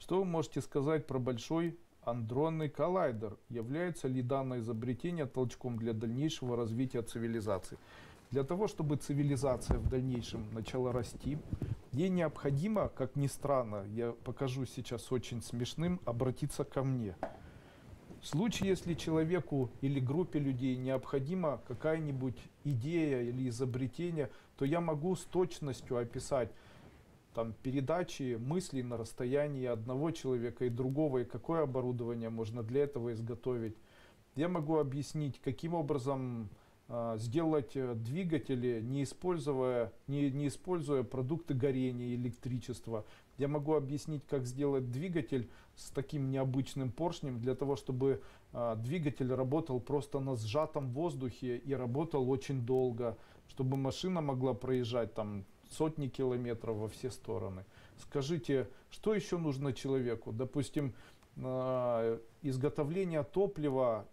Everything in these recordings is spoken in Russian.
Что вы можете сказать про Большой адронный коллайдер? Является ли данное изобретение толчком для дальнейшего развития цивилизации? Для того, чтобы цивилизация в дальнейшем начала расти, ей необходимо, как ни странно, я покажу сейчас очень смешным, обратиться ко мне. В случае, если человеку или группе людей необходима какая-нибудь идея или изобретение, то я могу с точностью описать там, передачи мыслей на расстоянии одного человека и другого, и какое оборудование можно для этого изготовить. Я могу объяснить, каким образом сделать двигатели, не используя продукты горения, электричества. Я могу объяснить, как сделать двигатель с таким необычным поршнем, для того, чтобы двигатель работал просто на сжатом воздухе и работал очень долго, чтобы машина могла проезжать там сотни километров во все стороны. Скажите, что еще нужно человеку? Допустим, изготовление топлива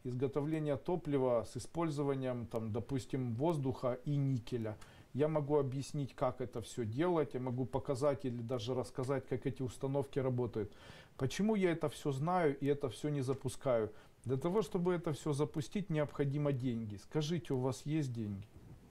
с использованием, там, допустим, воздуха и никеля. Я могу объяснить, как это все делать, я могу показать или даже рассказать, как эти установки работают. Почему я это все знаю и это все не запускаю? Для того, чтобы это все запустить, необходимо деньги. Скажите, у вас есть деньги?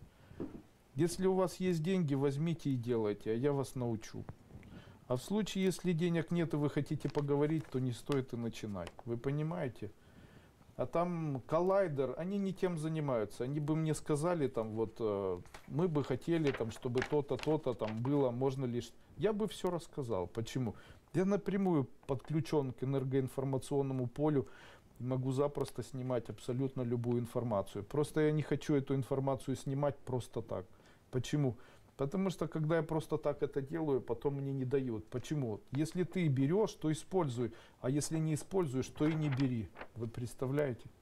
Если у вас есть деньги, возьмите и делайте, а я вас научу. А в случае, если денег нет и вы хотите поговорить, то не стоит и начинать. Вы понимаете? А там коллайдер, они не тем занимаются. Они бы мне сказали, там, вот, мы бы хотели, там, чтобы то-то, то-то там было, можно лишь... Я бы все рассказал. Почему? Я напрямую подключен к энергоинформационному полю, могу запросто снимать абсолютно любую информацию. Просто я не хочу эту информацию снимать просто так. Почему? Потому что, когда я просто так это делаю, потом мне не дают. Почему? Если ты берешь, то используй. А если не используешь, то и не бери. Вы представляете?